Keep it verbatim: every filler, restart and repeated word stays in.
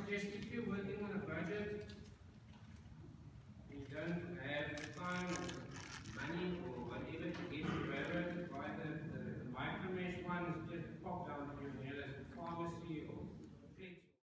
suggest if you're working on a budget and you don't